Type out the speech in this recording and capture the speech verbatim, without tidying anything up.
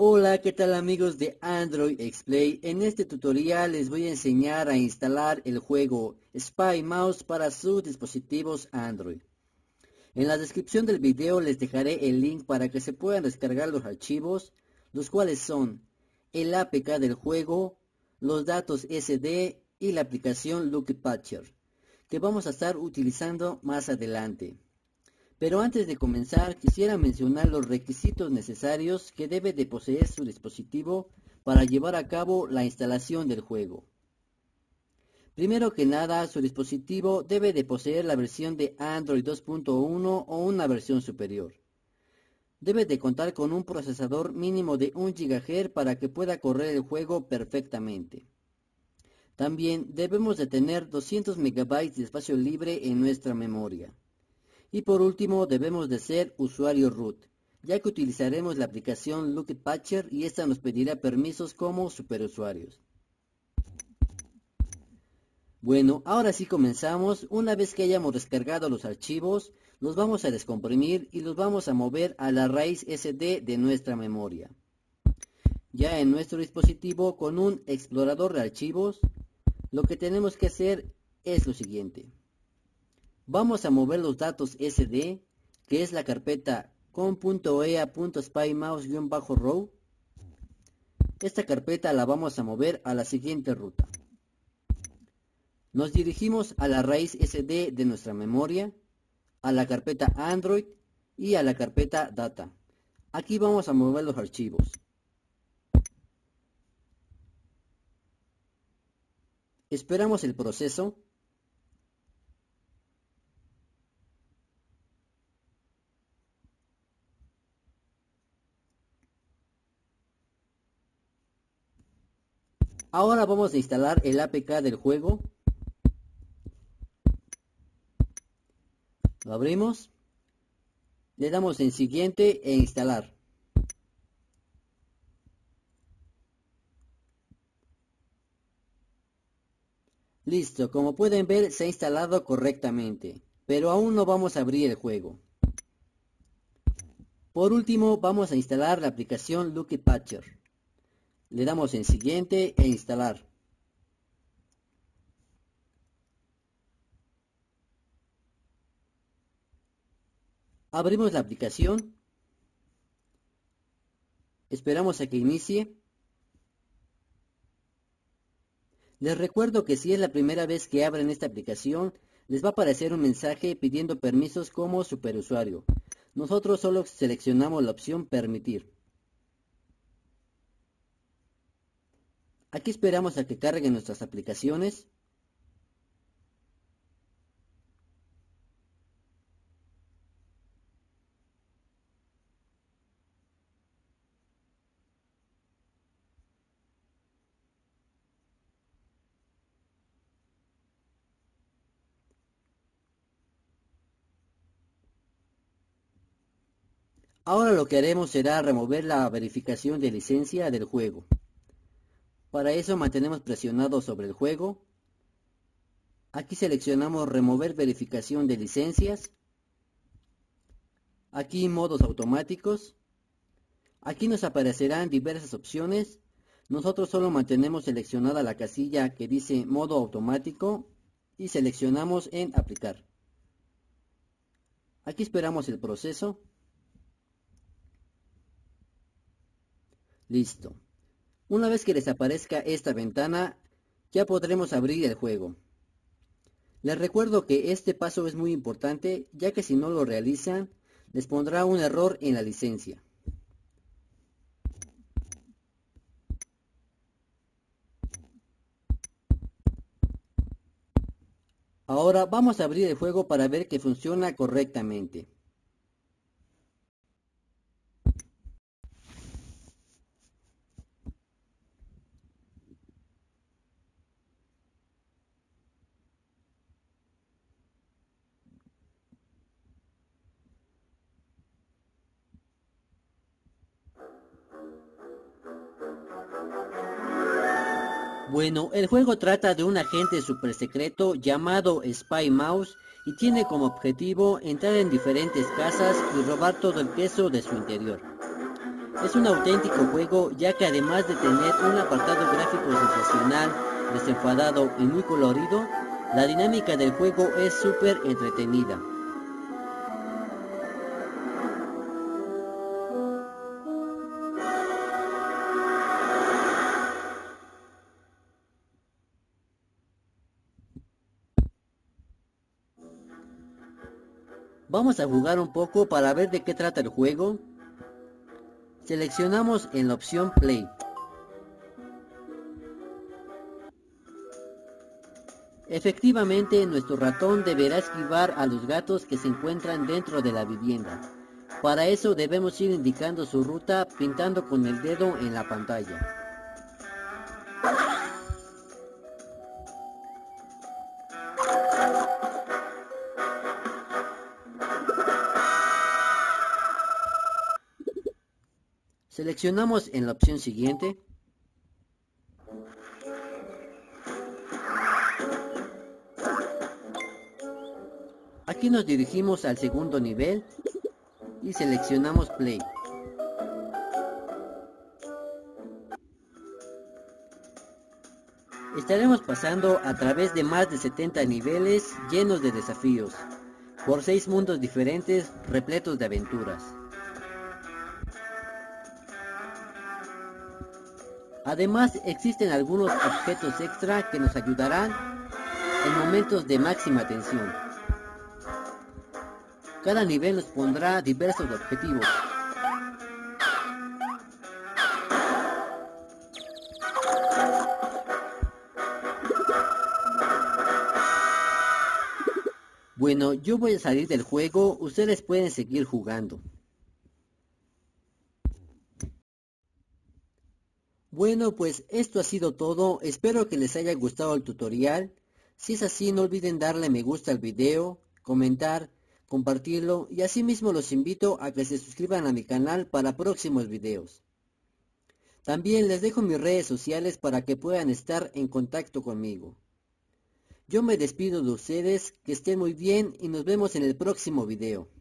Hola, ¿qué tal amigos de Android Explain? En este tutorial les voy a enseñar a instalar el juego Spy Mouse para sus dispositivos Android. En la descripción del video les dejaré el link para que se puedan descargar los archivos, los cuales son el A P K del juego, los datos S D y la aplicación Lucky Patcher, que vamos a estar utilizando más adelante. Pero antes de comenzar, quisiera mencionar los requisitos necesarios que debe de poseer su dispositivo para llevar a cabo la instalación del juego. Primero que nada, su dispositivo debe de poseer la versión de Android dos punto uno o una versión superior. Debe de contar con un procesador mínimo de un gigahertz para que pueda correr el juego perfectamente. También debemos de tener doscientos megabytes de espacio libre en nuestra memoria. Y por último debemos de ser usuario root, ya que utilizaremos la aplicación Lucky Patcher y esta nos pedirá permisos como superusuarios. Bueno, ahora sí comenzamos. Una vez que hayamos descargado los archivos, los vamos a descomprimir y los vamos a mover a la raíz S D de nuestra memoria. Ya en nuestro dispositivo con un explorador de archivos, lo que tenemos que hacer es lo siguiente. Vamos a mover los datos S D, que es la carpeta com.ea.spymouse-row. Esta carpeta la vamos a mover a la siguiente ruta. Nos dirigimos a la raíz S D de nuestra memoria, a la carpeta Android y a la carpeta Data. Aquí vamos a mover los archivos. Esperamos el proceso. Ahora vamos a instalar el A P K del juego. Lo abrimos. Le damos en siguiente e instalar. Listo, como pueden ver se ha instalado correctamente, pero aún no vamos a abrir el juego. Por último vamos a instalar la aplicación Lucky Patcher. Le damos en siguiente e instalar. Abrimos la aplicación. Esperamos a que inicie. Les recuerdo que si es la primera vez que abren esta aplicación, les va a aparecer un mensaje pidiendo permisos como superusuario. Nosotros solo seleccionamos la opción permitir. Aquí esperamos a que carguen nuestras aplicaciones. Ahora lo que haremos será remover la verificación de licencia del juego. Para eso mantenemos presionado sobre el juego. Aquí seleccionamos remover verificación de licencias. Aquí modos automáticos. Aquí nos aparecerán diversas opciones. Nosotros solo mantenemos seleccionada la casilla que dice modo automático y seleccionamos en aplicar. Aquí esperamos el proceso. Listo. Una vez que les aparezca esta ventana, ya podremos abrir el juego. Les recuerdo que este paso es muy importante, ya que si no lo realizan, les pondrá un error en la licencia. Ahora vamos a abrir el juego para ver que funciona correctamente. Bueno, el juego trata de un agente super secreto llamado Spy Mouse y tiene como objetivo entrar en diferentes casas y robar todo el queso de su interior. Es un auténtico juego, ya que además de tener un apartado gráfico sensacional, desenfadado y muy colorido, la dinámica del juego es súper entretenida. Vamos a jugar un poco para ver de qué trata el juego. Seleccionamos en la opción Play. Efectivamente, nuestro ratón deberá esquivar a los gatos que se encuentran dentro de la vivienda. Para eso debemos ir indicando su ruta pintando con el dedo en la pantalla. Seleccionamos en la opción siguiente. Aquí nos dirigimos al segundo nivel y seleccionamos Play. Estaremos pasando a través de más de setenta niveles llenos de desafíos, por seis mundos diferentes repletos de aventuras. Además, existen algunos objetos extra que nos ayudarán en momentos de máxima tensión. Cada nivel nos pondrá diversos objetivos. Bueno, yo voy a salir del juego, ustedes pueden seguir jugando. Bueno, pues esto ha sido todo, espero que les haya gustado el tutorial. Si es así, no olviden darle me gusta al video, comentar, compartirlo y asimismo los invito a que se suscriban a mi canal para próximos videos. También les dejo mis redes sociales para que puedan estar en contacto conmigo. Yo me despido de ustedes, que estén muy bien y nos vemos en el próximo video.